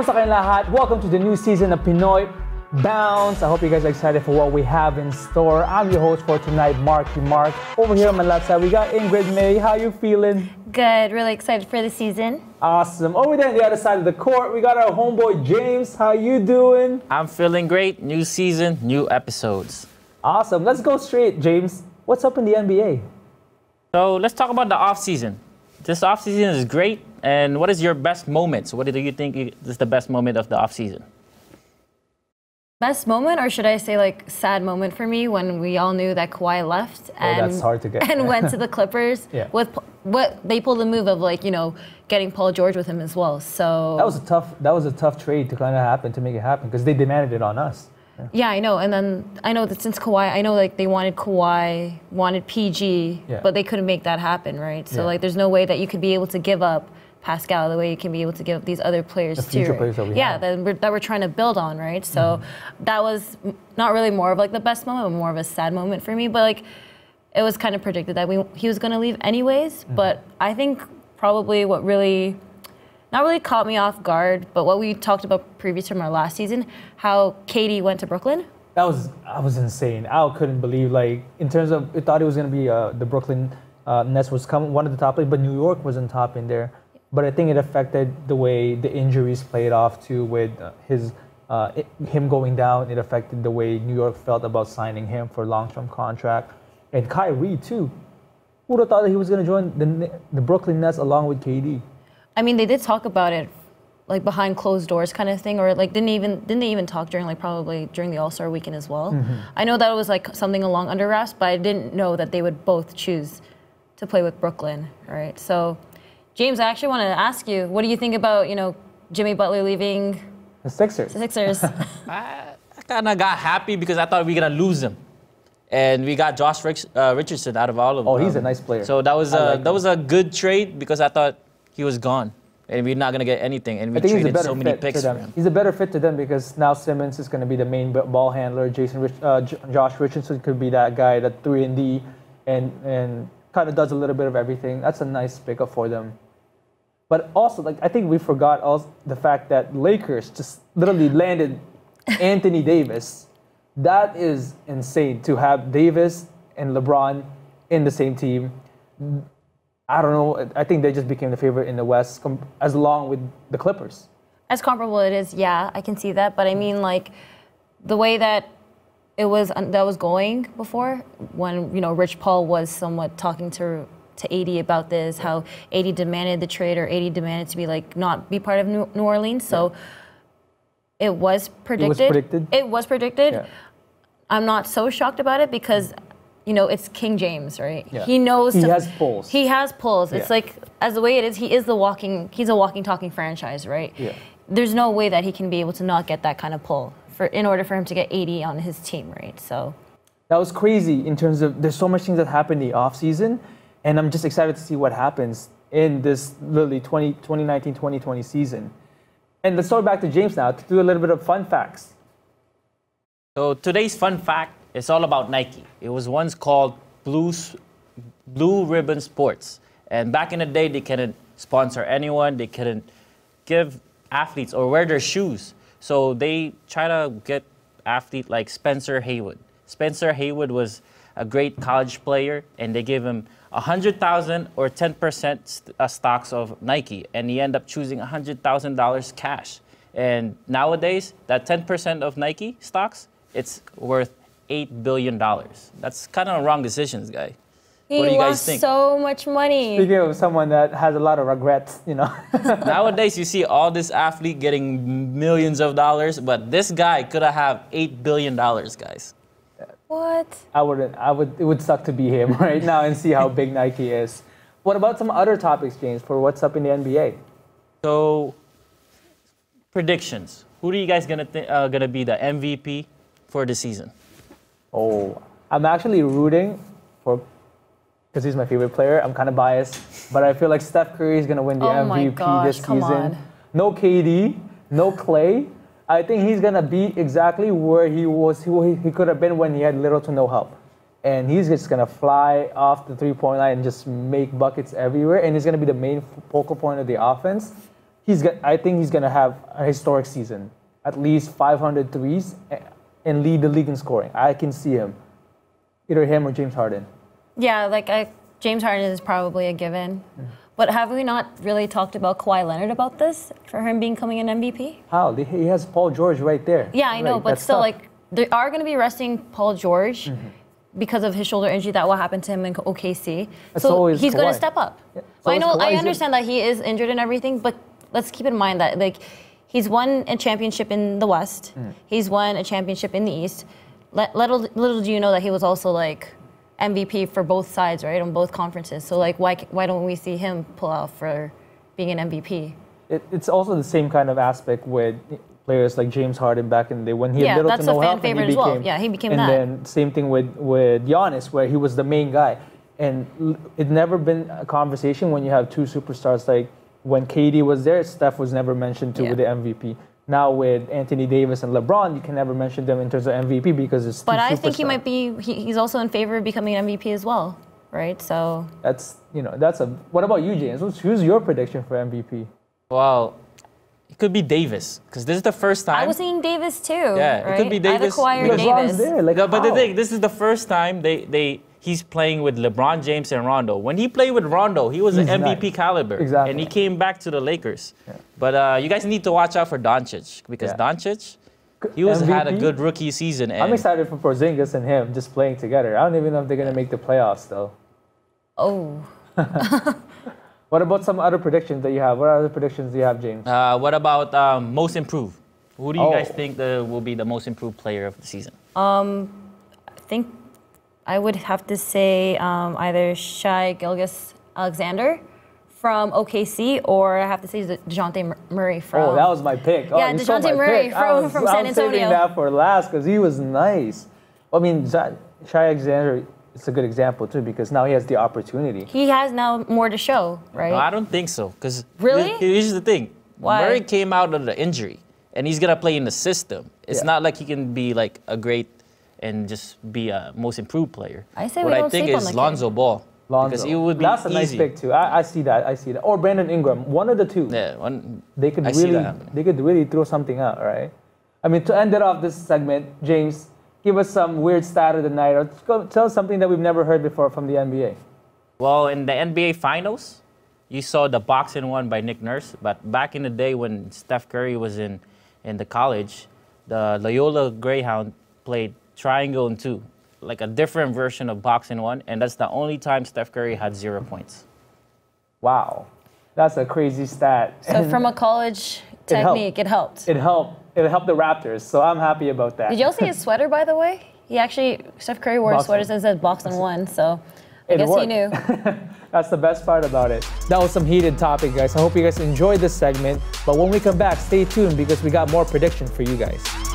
Kamusta kayong lahat? Welcome to the new season of Pinoy Bounce. I hope you guys are excited for what we have in store. I'm your host for tonight, Markie-Mark. Over here on my left side, we got Ingrid. May, how you feeling? Good, really excited for the season. Awesome. Over there on the other side of the court, we got our homeboy James. How you doing? I'm feeling great. New season, new episodes. Awesome. Let's go straight, James. What's up in the NBA? So let's talk about the off season. This off season is great. And what is your best moments? What do you think is the best moment of the off season? Best moment, or should I say like sad moment for me, when we all knew that Kawhi left and that's hard to get. and went to the Clippers. Yeah. With what they pulled the move of, like, you know, getting Paul George with him as well. So that was a tough trade to kind of happen, to make it happen, because they demanded it on us. Yeah, I know. And then I know that since Kawhi, I know like they wanted Kawhi, wanted PG, but they couldn't make that happen, right? So like there's no way that you could be able to give up Pascal the way you can be able to give these other players the too. Future players that we have. that we're trying to build on, right? So that was not really more of like the best moment, but more of a sad moment for me. But like it was kind of predicted that he was going to leave anyways. But I think probably what really not really caught me off guard, but what we talked about previous from our last season, how KD went to Brooklyn. That was insane. I couldn't believe, like, in terms of, I thought it was going to be the Brooklyn Nets was one of the top leagues, but New York was on top in there. But I think it affected the way the injuries played off too, with him going down. It affected the way New York felt about signing him for a long-term contract. And Kyrie too. Who would have thought that he was going to join the Brooklyn Nets along with KD? I mean, they did talk about it, like behind closed doors kind of thing, or like didn't they even talk during, like, probably during the All-Star weekend as well. I know that it was like something along under wraps, but I didn't know that they would both choose to play with Brooklyn, right? So, James, I actually want to ask you, what do you think about, you know, Jimmy Butler leaving the Sixers? I kind of got happy because I thought we were gonna lose him, and we got Josh Richardson out of all of them. Oh, he's a nice player. So that was a good trade, because I thought he was gone, and we're not gonna get anything, and we traded so many picks for him. He's a better fit to them, because now Simmons is gonna be the main ball handler. Josh Richardson could be that guy, that 3-and-D, and kind of does a little bit of everything. That's a nice pickup for them. But also, like, I think we forgot also the fact that Lakers just literally landed Anthony Davis. That is insane, to have Davis and LeBron in the same team. I don't know. I think they just became the favorite in the West, as along with the Clippers. As comparable it is, yeah, I can see that. But I mean, like, the way that it was going before, when, you know, Rich Paul was somewhat talking to AD about this, how AD demanded the trade, or AD demanded to be, like, not be part of New Orleans. So it was predicted. It was predicted. Yeah. I'm not so shocked about it, because, you know, it's King James, right? Yeah. He knows. He has pulls. He has pulls. Yeah. It's like, as the way it is, he's a walking, talking franchise, right? Yeah. There's no way that he can be able to not get that kind of pull in order for him to get 80 on his team, right? So that was crazy in terms of, there's so much things that happened in the offseason, and I'm just excited to see what happens in this literally 2019-2020 season. And let's throw it back to James now to do a little bit of fun facts. So today's fun fact is all about Nike. It was once called Blue Ribbon Sports. And back in the day, they couldn't sponsor anyone. They couldn't give athletes or wear their shoes. So they try to get athlete like Spencer Haywood. Spencer Haywood was a great college player, and they gave him 100,000 or 10% stocks of Nike, and he ended up choosing $100,000 cash. And nowadays, that 10% of Nike stocks, it's worth $8 billion. That's kind of wrong decisions, guy. What do you guys think? He lost so much money. Speaking of someone that has a lot of regrets, you know. Nowadays, you see all this athlete getting millions of dollars, but this guy could have $8 billion, guys. What? It would suck to be him right now and see how big Nike is. What about some other topics, James, for what's up in the NBA? So, predictions. Who do you guys gonna be the MVP for the season? Oh, I'm actually rooting for, because he's my favorite player. I'm kind of biased, but I feel like Steph Curry is gonna win the MVP this season. On. No KD, no Clay. I think he's gonna be exactly where he could have been when he had little to no help. And he's just gonna fly off the three-point line and just make buckets everywhere. And he's gonna be the main focal point of the offense. I think he's gonna have a historic season, at least 500 threes, and lead the league in scoring. I can see him, either him or James Harden. Yeah, James Harden is probably a given. But have we not really talked about Kawhi Leonard about this for him becoming an MVP? How? He has Paul George right there. Yeah, I know, right, but still, tough. they are going to be resting Paul George because of his shoulder injury that will happen to him in OKC. So he's going to step up. Yeah. Well, I understand that he is injured and everything, but let's keep in mind that he's won a championship in the West. He's won a championship in the East. Little do you know that he was also MVP for both sides, right, on both conferences. So why don't we see him pull out for being an MVP? It's also the same kind of aspect with players like James Harden back in the day when he had little to no help. Yeah, that's a fan favorite as well. Yeah, he became that. And then same thing with Giannis, where he was the main guy. And it's never been a conversation when you have two superstars. Like when KD was there, Steph was never mentioned with the MVP. Now with Anthony Davis and LeBron, you can never mention them in terms of MVP because it's. But I think he might be. He's also in favor of becoming an MVP as well, right? So that's a. What about you, James? Who's your prediction for MVP? Well, it could be Davis because this is the first time. I was thinking Davis too. Yeah, right? It could be Davis. Either Kawhi or Davis. There, but the thing, this is the first time he's playing with LeBron James and Rondo. When he played with Rondo, he was an MVP caliber. Exactly. And he came back to the Lakers. Yeah. But you guys need to watch out for Doncic because Doncic, he had a good rookie season. And I'm excited for Porzingis and him just playing together. I don't even know if they're going to make the playoffs, though. Oh. What about some other predictions that you have? What other predictions do you have, James? What about most improved? Who do you guys think will be the most improved player of the season? I think I would have to say either Shai Gilgeous-Alexander from OKC, or I have to say DeJounte Murray from... Oh, that was my pick. Yeah, DeJounte Murray from San Antonio. I was saving that for last because he was nice. I mean, Shai Alexander is a good example, too, because now he has the opportunity. He has now more to show, right? No, I don't think so. Because really? Here's the thing. Why? Murray came out of the injury, and he's going to play in the system. It's not like he can be a great and just be a most improved player. I say what I think is Lonzo Ball. Because it would be That's a nice pick too. I see that. Or Brandon Ingram. One of the two. Yeah, they could really throw something out, right? I mean, to end it off this segment, James, give us some weird stat of the night, or tell us something that we've never heard before from the NBA. Well, in the NBA Finals, you saw the boxing one by Nick Nurse, but back in the day when Steph Curry was in the college, the Loyola Greyhound played triangle and two, like a different version of boxing one, and that's the only time Steph Curry had 0 points. Wow, that's a crazy stat. So from a college technique, it helped. It helped the Raptors, so I'm happy about that. Did y'all see his sweater, by the way? Steph Curry wore a sweater that says boxing one, so I guess he knew. That's the best part about it. That was some heated topic, guys. I hope you guys enjoyed this segment, but when we come back, stay tuned because we got more predictions for you guys.